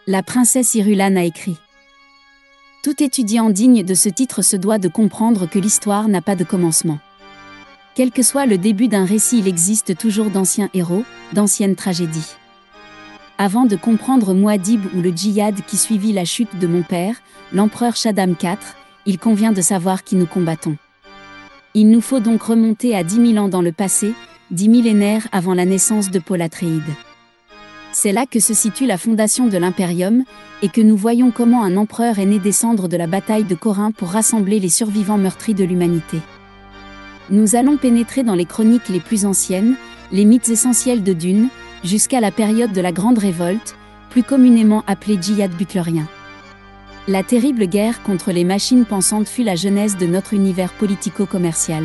La princesse Irulan a écrit. Tout étudiant digne de ce titre se doit de comprendre que l'histoire n'a pas de commencement. Quel que soit le début d'un récit, il existe toujours d'anciens héros, d'anciennes tragédies. Avant de comprendre Muad'Dib ou le djihad qui suivit la chute de mon père, l'empereur Shaddam IV, il convient de savoir qui nous combattons. Il nous faut donc remonter à 10 000 ans dans le passé, 10 millénaires avant la naissance de Paul Atréide. C'est là que se situe la fondation de l'Imperium, et que nous voyons comment un empereur est né des cendres de la bataille de Corinthe pour rassembler les survivants meurtris de l'humanité. Nous allons pénétrer dans les chroniques les plus anciennes, les mythes essentiels de Dune, jusqu'à la période de la Grande Révolte, plus communément appelée djihad butlerien. La terrible guerre contre les machines pensantes fut la genèse de notre univers politico-commercial.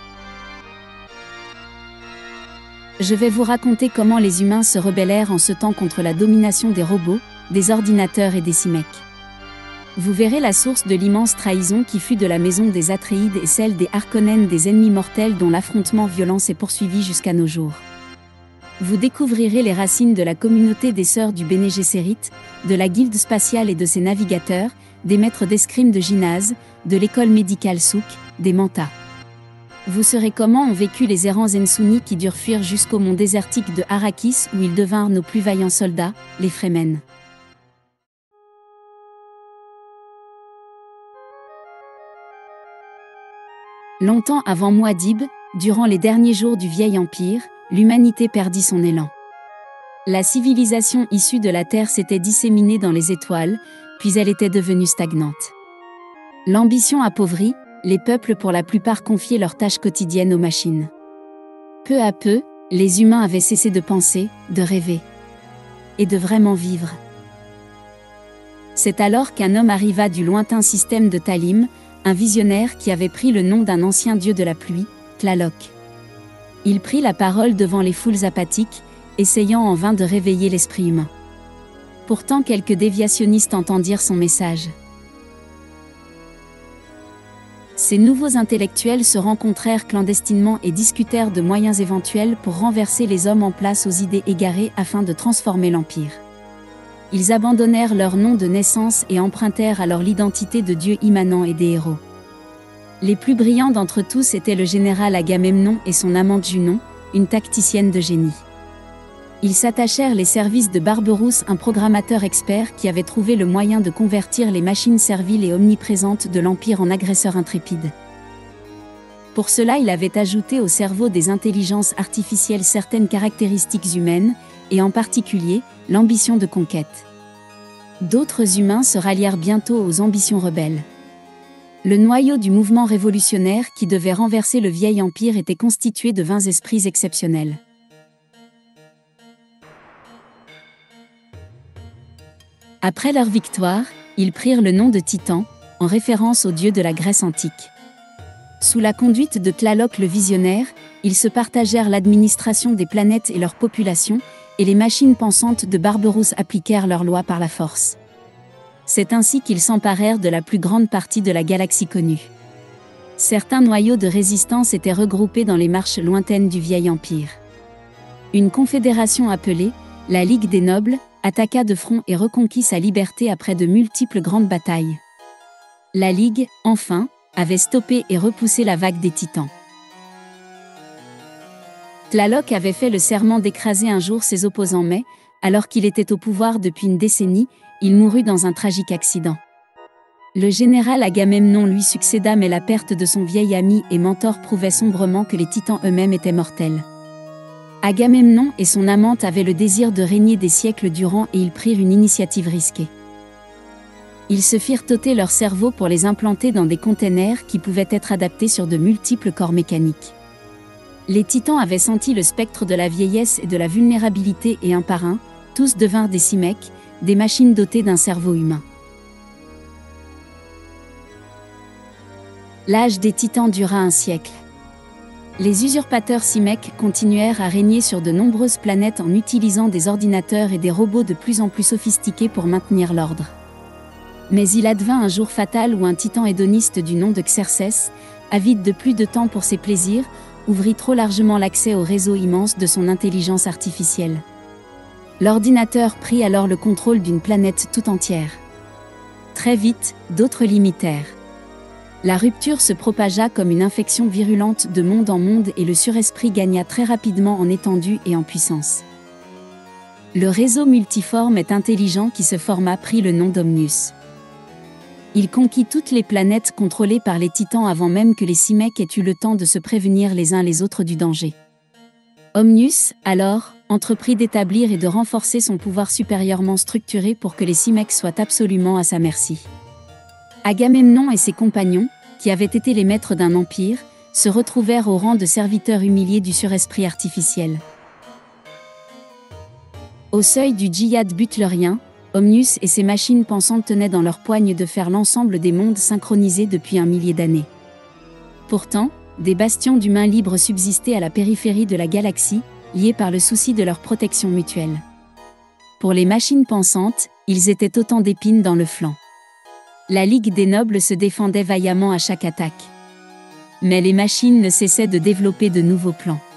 Je vais vous raconter comment les humains se rebellèrent en ce temps contre la domination des robots, des ordinateurs et des Simek. Vous verrez la source de l'immense trahison qui fut de la maison des Atréides et celle des Harkonnen, des ennemis mortels dont l'affrontement violent s'est poursuivi jusqu'à nos jours. Vous découvrirez les racines de la communauté des Sœurs du Bene Gesserit, de la Guilde spatiale et de ses navigateurs, des maîtres d'escrime de Ginaz, de l'école médicale Souk, des Mantas. Vous saurez comment ont vécu les errants Ensuni qui durent fuir jusqu'au mont désertique de Arrakis où ils devinrent nos plus vaillants soldats, les Fremen. Longtemps avant Muad'Dib, durant les derniers jours du vieil empire, l'humanité perdit son élan. La civilisation issue de la Terre s'était disséminée dans les étoiles, puis elle était devenue stagnante. L'ambition appauvrie, les peuples pour la plupart confiaient leurs tâches quotidiennes aux machines. Peu à peu, les humains avaient cessé de penser, de rêver et de vraiment vivre. C'est alors qu'un homme arriva du lointain système de Talim, un visionnaire qui avait pris le nom d'un ancien dieu de la pluie, Tlaloc. Il prit la parole devant les foules apathiques, essayant en vain de réveiller l'esprit humain. Pourtant quelques déviationnistes entendirent son message. Ces nouveaux intellectuels se rencontrèrent clandestinement et discutèrent de moyens éventuels pour renverser les hommes en place aux idées égarées afin de transformer l'Empire. Ils abandonnèrent leur nom de naissance et empruntèrent alors l'identité de dieux immanents et des héros. Les plus brillants d'entre tous étaient le général Agamemnon et son amante Junon, une tacticienne de génie. Ils s'attachèrent les services de Barberousse, un programmateur expert qui avait trouvé le moyen de convertir les machines serviles et omniprésentes de l'Empire en agresseurs intrépides. Pour cela, il avait ajouté au cerveau des intelligences artificielles certaines caractéristiques humaines, et en particulier, l'ambition de conquête. D'autres humains se rallièrent bientôt aux ambitions rebelles. Le noyau du mouvement révolutionnaire qui devait renverser le vieil empire était constitué de 20 esprits exceptionnels. Après leur victoire, ils prirent le nom de Titans, en référence aux dieux de la Grèce antique. Sous la conduite de Tlaloc le visionnaire, ils se partagèrent l'administration des planètes et leur population, et les machines pensantes de Barberousse appliquèrent leurs lois par la force. C'est ainsi qu'ils s'emparèrent de la plus grande partie de la galaxie connue. Certains noyaux de résistance étaient regroupés dans les marches lointaines du vieil empire. Une confédération appelée la Ligue des Nobles attaqua de front et reconquit sa liberté après de multiples grandes batailles. La Ligue, enfin, avait stoppé et repoussé la vague des Titans. Tlaloc avait fait le serment d'écraser un jour ses opposants mais, alors qu'il était au pouvoir depuis une décennie, il mourut dans un tragique accident. Le général Agamemnon lui succéda mais la perte de son vieil ami et mentor prouvait sombrement que les Titans eux-mêmes étaient mortels. Agamemnon et son amante avaient le désir de régner des siècles durant et ils prirent une initiative risquée. Ils se firent ôter leurs cerveaux pour les implanter dans des containers qui pouvaient être adaptés sur de multiples corps mécaniques. Les Titans avaient senti le spectre de la vieillesse et de la vulnérabilité et un par un, tous devinrent des Simek, des machines dotées d'un cerveau humain. L'âge des Titans dura un siècle. Les usurpateurs Simek continuèrent à régner sur de nombreuses planètes en utilisant des ordinateurs et des robots de plus en plus sophistiqués pour maintenir l'ordre. Mais il advint un jour fatal où un titan hédoniste du nom de Xerxès, avide de plus de temps pour ses plaisirs, ouvrit trop largement l'accès au réseau immense de son intelligence artificielle. L'ordinateur prit alors le contrôle d'une planète tout entière. Très vite, d'autres l'imitèrent. La rupture se propagea comme une infection virulente de monde en monde et le suresprit gagna très rapidement en étendue et en puissance. Le réseau multiforme et intelligent qui se forma prit le nom d'Omnius. Il conquit toutes les planètes contrôlées par les Titans avant même que les Simecs aient eu le temps de se prévenir les uns les autres du danger. Omnius, alors, entreprit d'établir et de renforcer son pouvoir supérieurement structuré pour que les Simecs soient absolument à sa merci. Agamemnon et ses compagnons, qui avaient été les maîtres d'un empire, se retrouvèrent au rang de serviteurs humiliés du suresprit artificiel. Au seuil du djihad butlerien, Omnius et ses machines pensantes tenaient dans leur poigne de faire l'ensemble des mondes synchronisés depuis un millier d'années. Pourtant, des bastions d'humains libres subsistaient à la périphérie de la galaxie, liés par le souci de leur protection mutuelle. Pour les machines pensantes, ils étaient autant d'épines dans le flanc. La Ligue des Nobles se défendait vaillamment à chaque attaque. Mais les machines ne cessaient de développer de nouveaux plans.